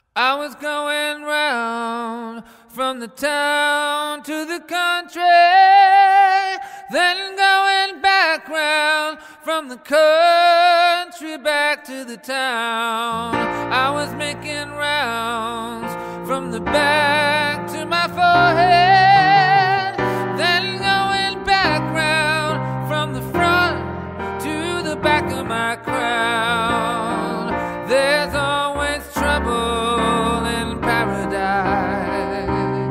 I was going round from the town to the country, then going back round from the country back to the town. I was making rounds from the back to my forehead, then going back round from the front to the back of my crown. There's always trouble in paradise.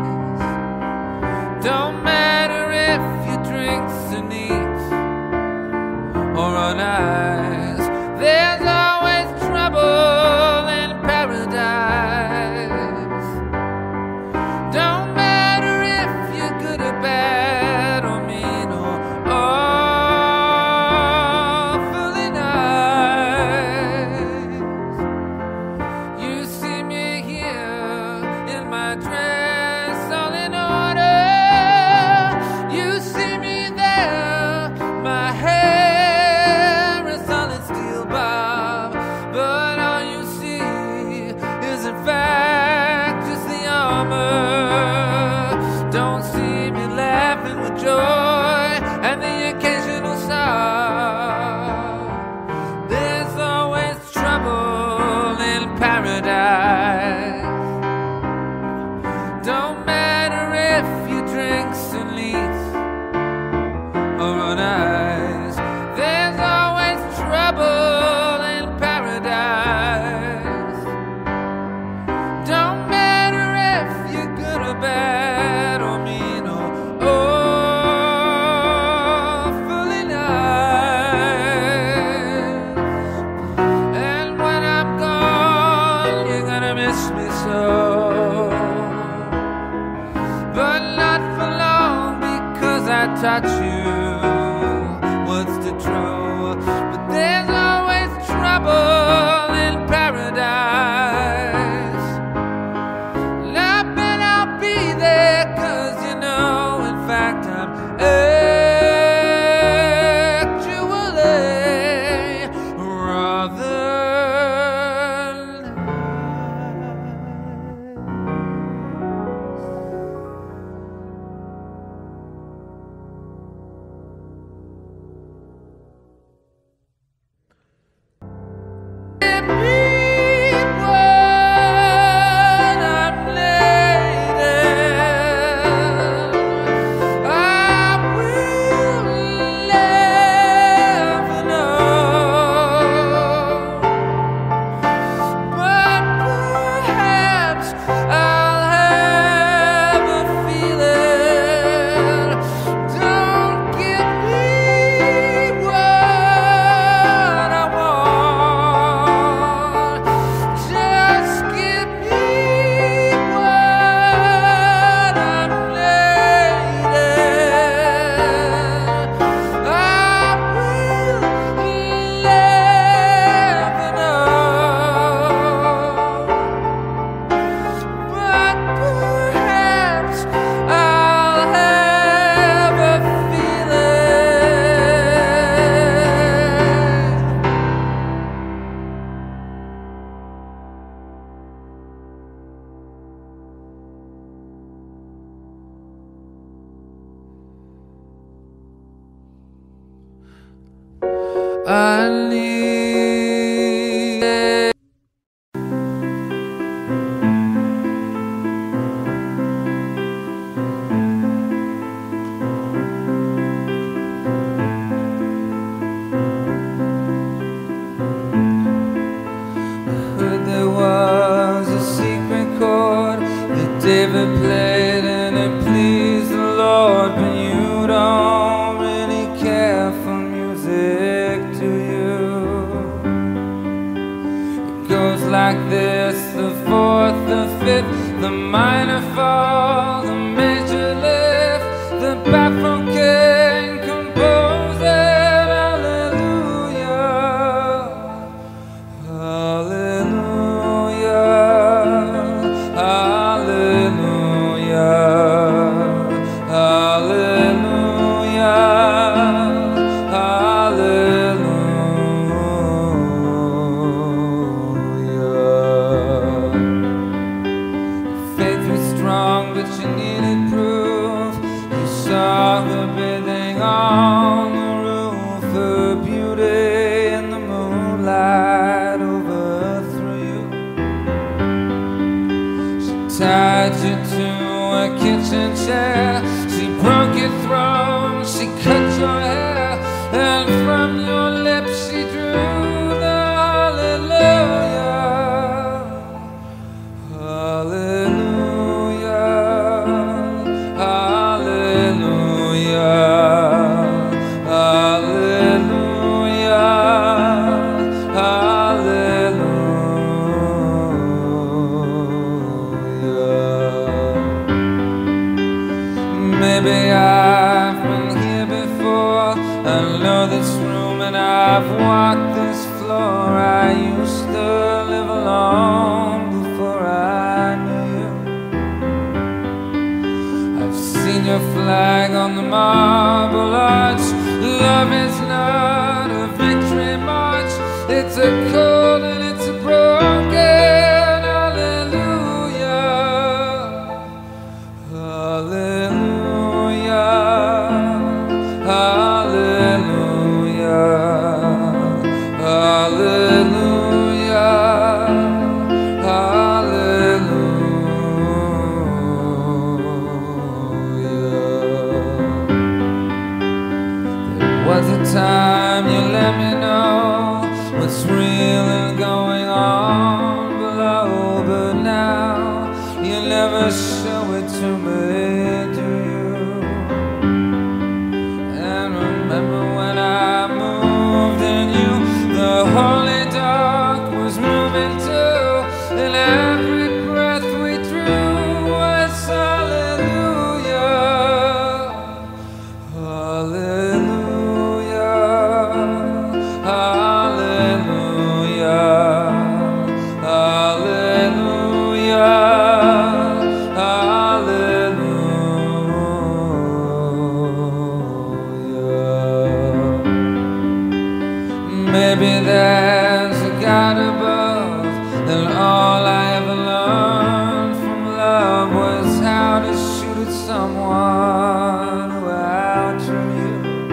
Don't matter if your drinks are neat or on ice. There's always trouble in paradise. Don't matter if you're good or bad or mean or awfully nice. You see me here in my dress all in order. You see me there, my hair is solid steel bob. But all you see is in fact just the armor. Don't see me laughing with joy and the occasional sigh. There's always trouble in paradise. Don't matter if your drinks are neat or on ice. There's always trouble in paradise. Don't matter if you're good or bad or mean or awfully nice. And when I'm gone, you're gonna miss me so. But not for long, because I taught you what's the truth. But there's always trouble in paradise. And I bet I'll be there, 'cause you know, in fact, I'm actually rather Give me what I'm needing. I will never know, but perhaps I'll have a feeling. Don't give me what I want, just give me what I'm needing. I will never know, but perhaps I'll have a feeling. I need heard there was a secret chord that David played and it pleased the Lord, but you don't really care for music, do you? It goes like this: the fourth, the fifth, the minor fall, the major lift, the baffled king composing hallelujah, hallelujah, hallelujah, hallelujah, hallelujah. tied you to a kitchen chair. She broke your throat, she cut your hair, and from your lips she drew the hallelujah. Hallelujah, hallelujah, hallelujah, hallelujah. Maybe I've been here before. I know this room and I've walked this floor. I used to live alone before I knew you. I've seen your flag on the Marble Arch. Love is not a victory march. It's a cold and it's a broken hallelujah. Hallelujah, hallelujah, hallelujah, hallelujah. There was a time you let me know what's really going on below, but now you never show it to me, do you? And remember when I moved in you, the holy dark was moving too, and every breath we drew was hallelujah. Hallelujah, hallelujah, hallelujah, hallelujah. Maybe there's a God above, and all I ever learned from love was how to shoot at someone who outdrew you.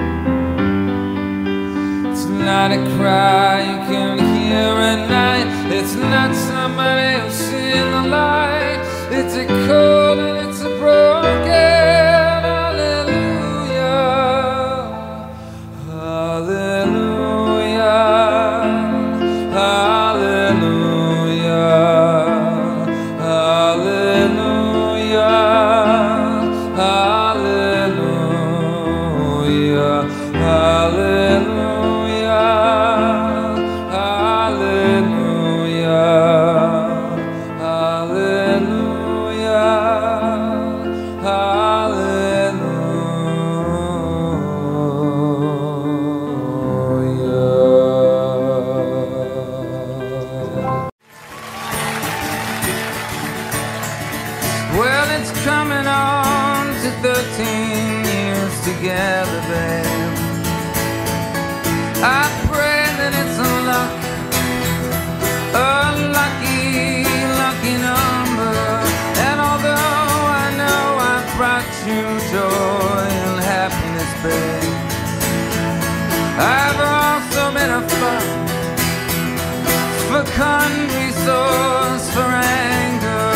It's not a cry you can hear at night. It's not somebody who's seen the light. It's a cold and it's a broken hallelujah. Hallelujah, hallelujah, hallelujah, hallelujah, hallelujah, hallelujah, hallelujah. Well, it's coming on to 13 years together, babe. I pray that it's a lucky, lucky number. And although I know I've brought you joy and happiness, babe, I've also been a fecund resource for anger.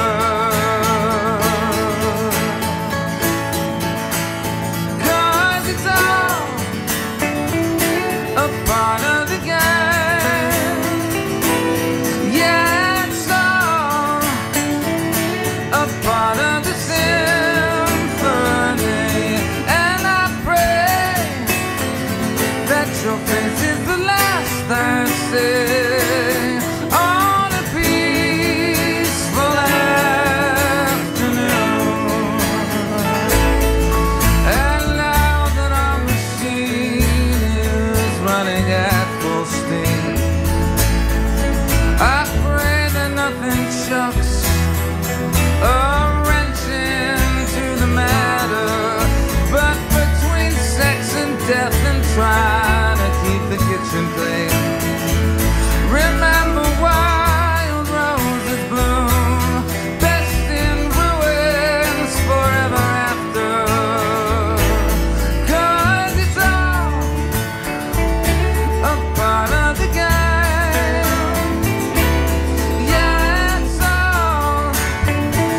Your face is the last I say on a peaceful afternoon. And now that our machine is running at full steam, I pray that nothing chucks a wrench into the matter, but between sex and death and trying to keep the kitchen clean, remember wild roses bloom, best in ruins forever after. 'Cause it's all a part of the game. Yeah, it's all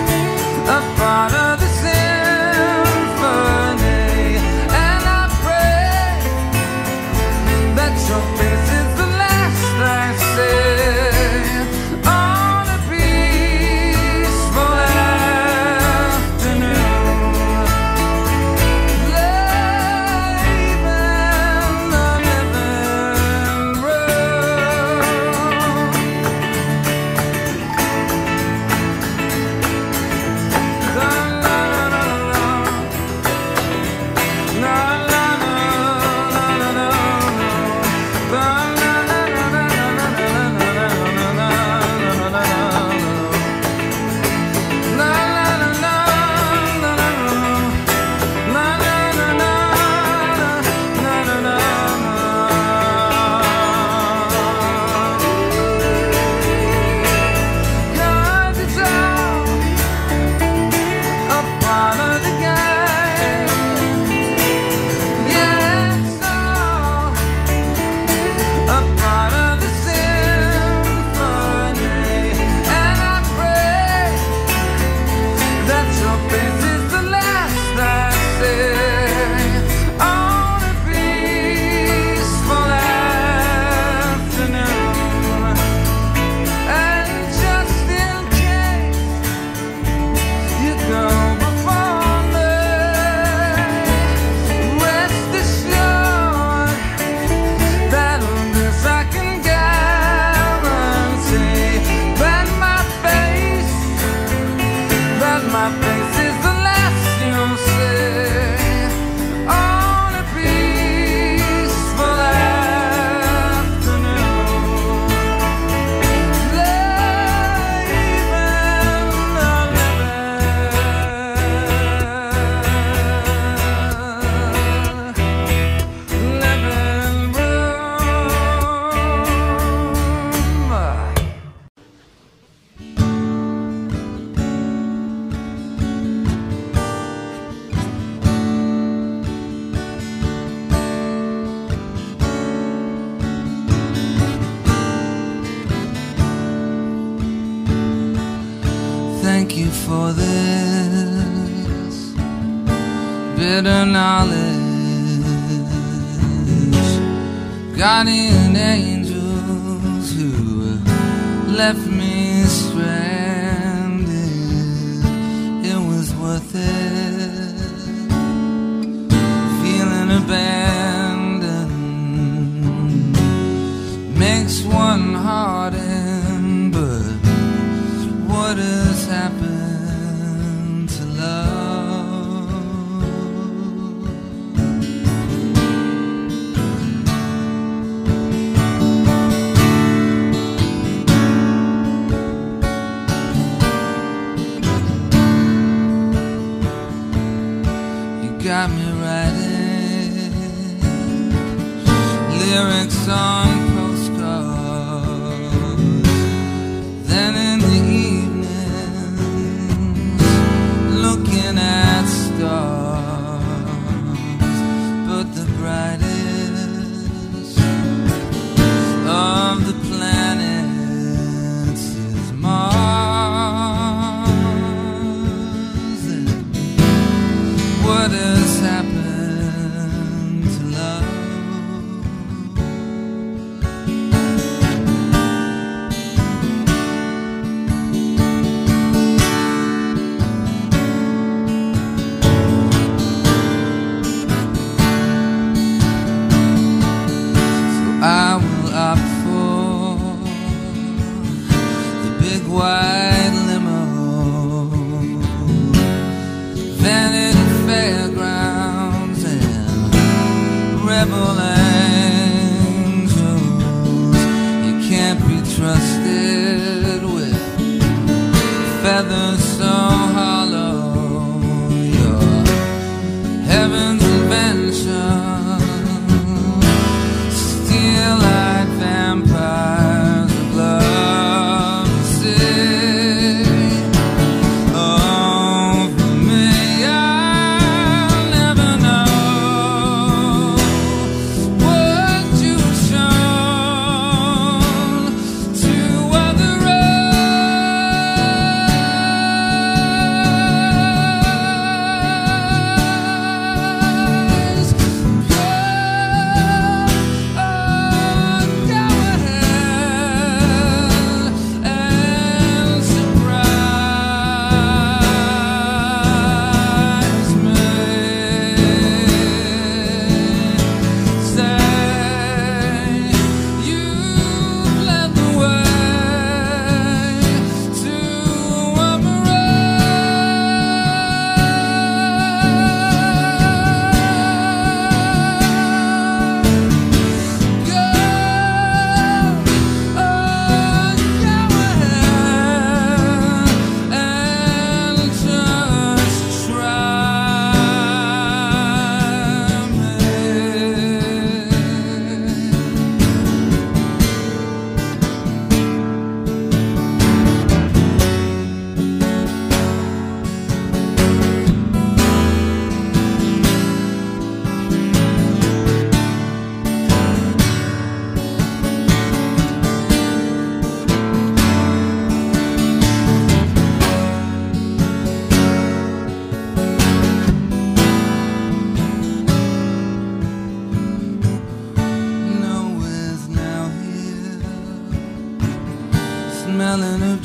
thank you for this bitter knowledge. Guardian angels who left me stranded, it was worth it. Feeling abandoned makes one hardened, but what has happened to love? You got me writing lyrics on postcards, then in the looking at stars, but the brightest of the planets is Mars. And what has happened to love? I will opt for the big white limo, Vanity Fairgrounds and rebel angels. You can't be trusted with feathers so hollow. You're heaven's invention, like vampires of love sing over me. I'll never know what you've shown to other eyes. Smelling of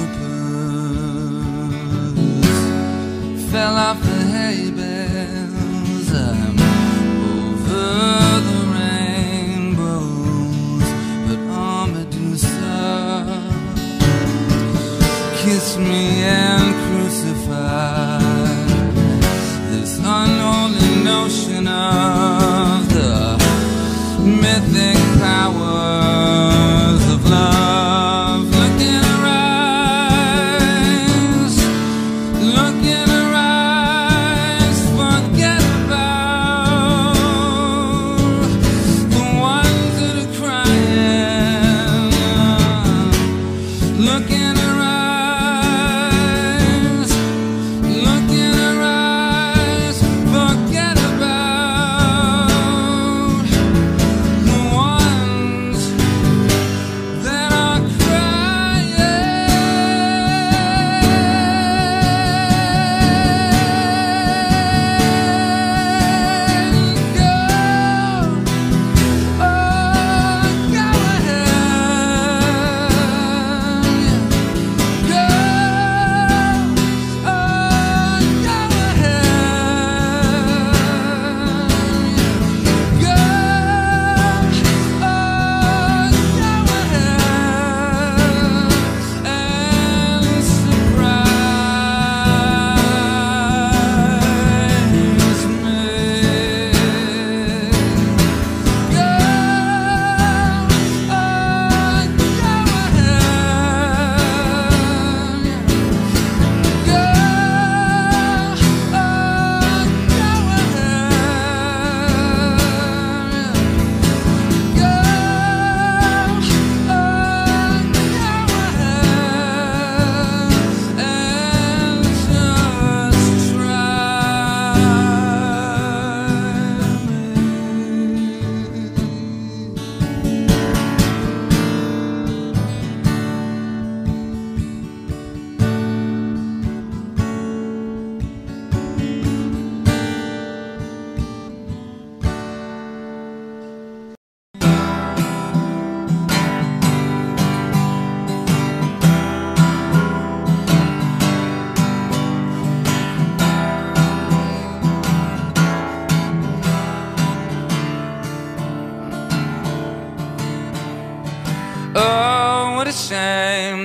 junipers fell off the hay bales. I'm over the rainbows, but Medusa kissed me and crucified this unholy notion of the mythic powers of love. Forget about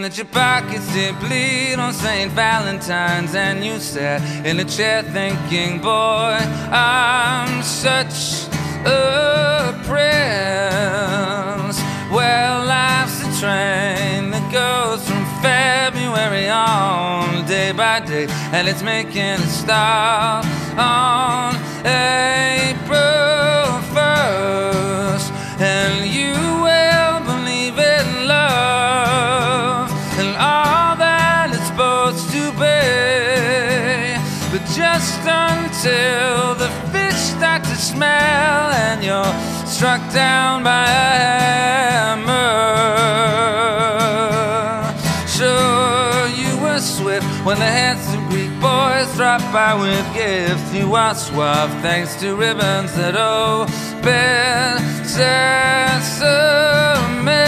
that your pockets did bleed on St. Valentine's, and you sat in a chair thinking, boy, I'm such a prince. Well, life's a train that goes from February on, day by day, and it's making a stop on April 1st. And you will believe in love and all that it's supposed to be, but just until the fish start to smell and you're struck down by a hammer. Sure, you were swift when the handsome Greek boys dropped by with gifts. You are suave thanks to ribbons that open sesame.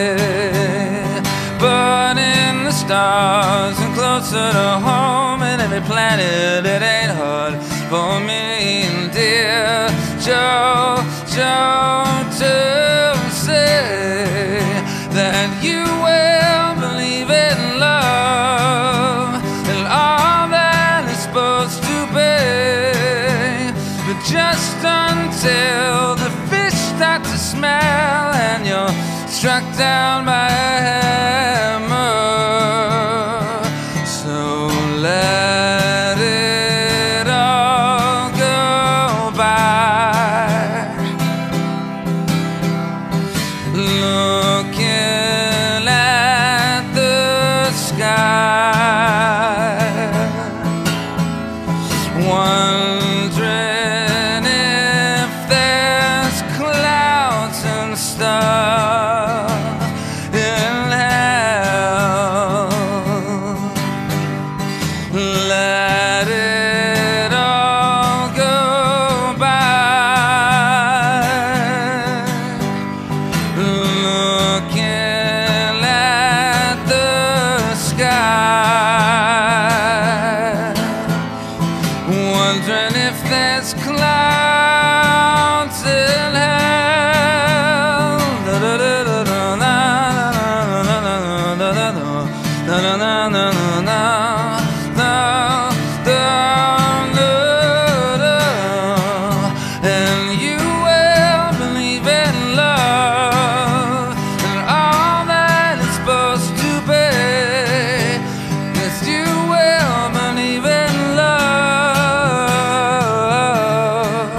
But in the stars and closer to home, in every planet it ain't hard for me, dear Joe, to say that you will believe in love and all that it's supposed to be, but just until the fish start to smell and you're struck down by a hammer. So let it all go by, looking at the sky, wondering if there's clouds and stars in hell. Let it all go by, looking at the sky, wondering if there's clouds in hell. And you will believe in love and all that it's supposed to be. Yes, you will believe in love,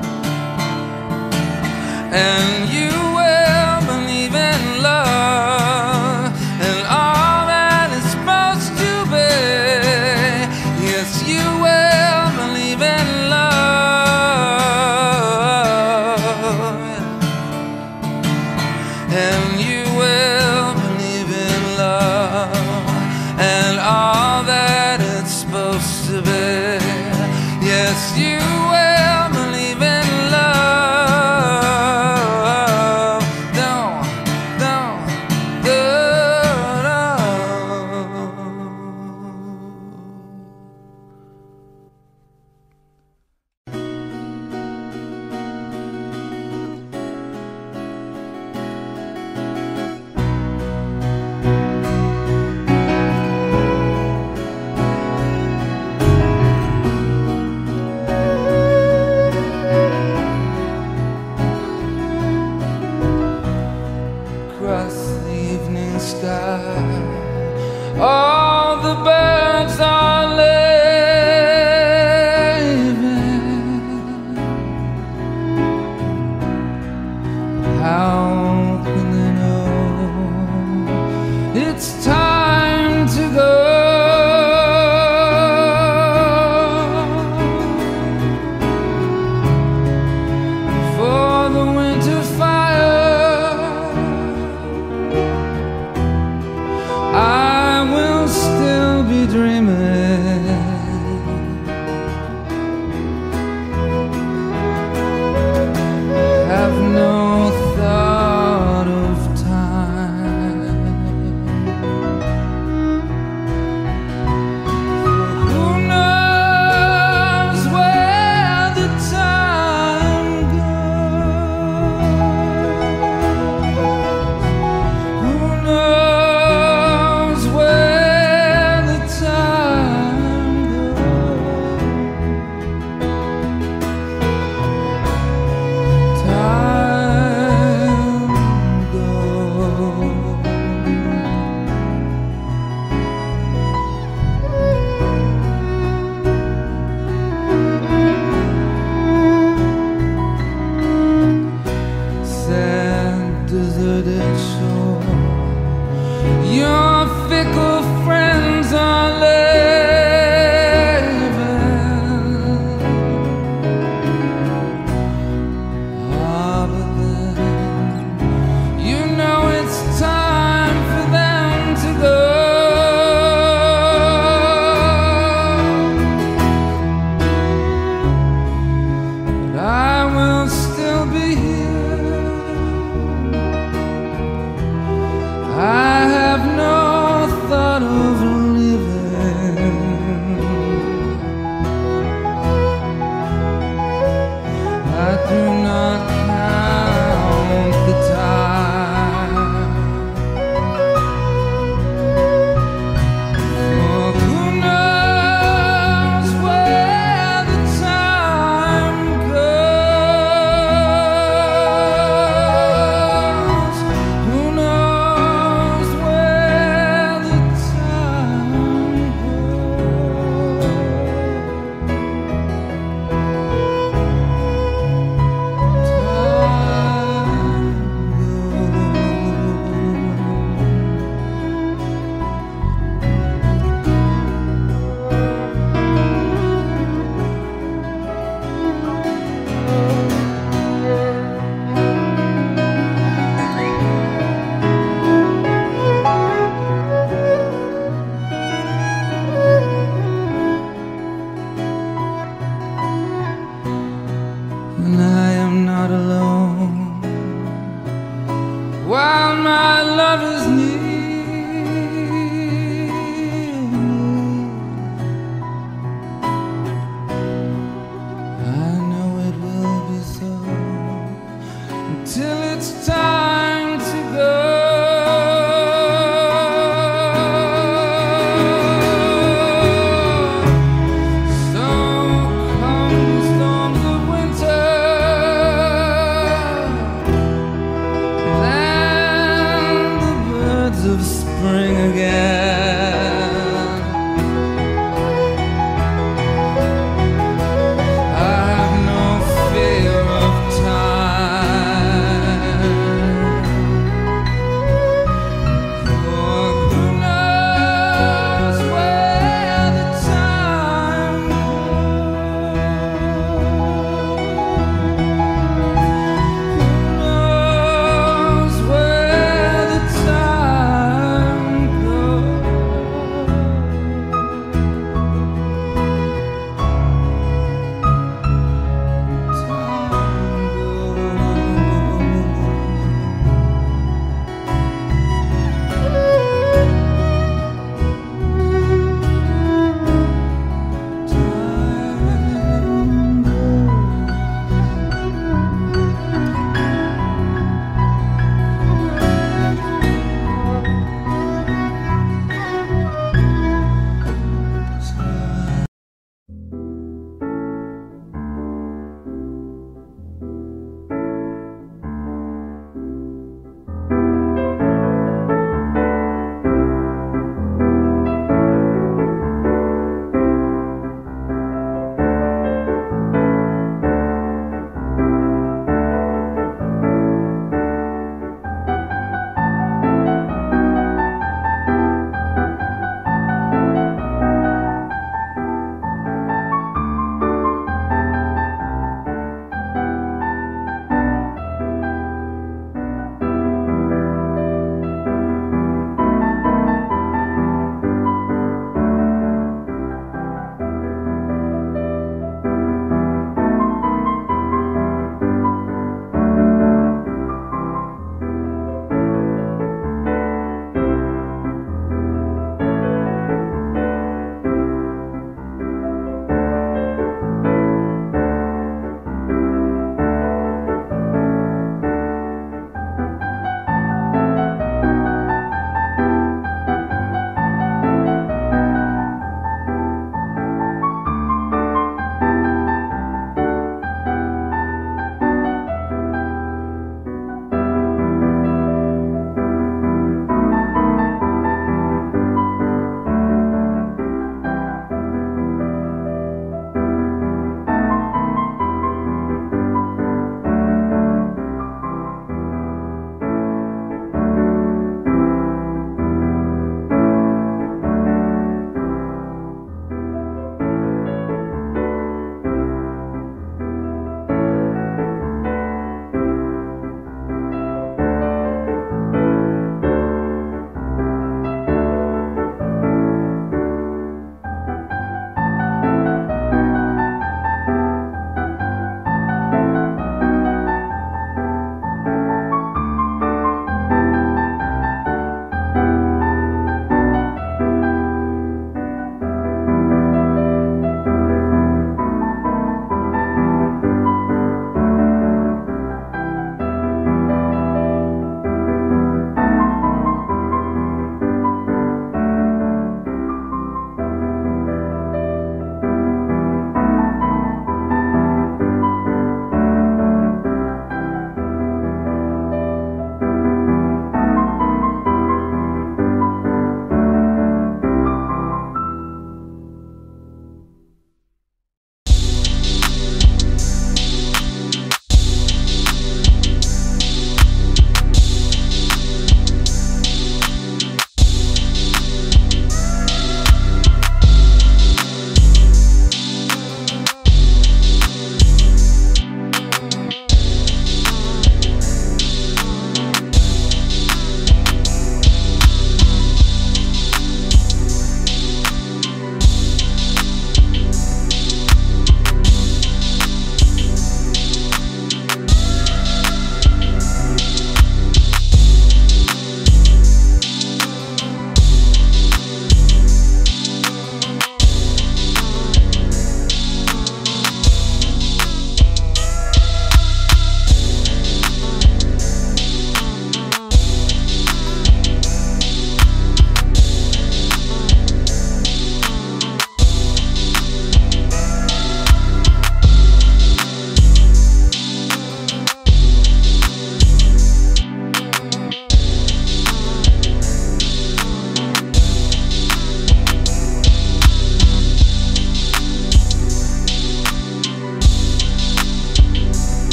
and you will believe in love and all that it's supposed to be. Yes, you will believe in love, and you will believe in love and all that it's supposed to be. Yes, you will believe in love. No, no, no, across the evening sky, all the birds are leaving. How can they know it's time to go? For the winter fire, I will still be dreaming.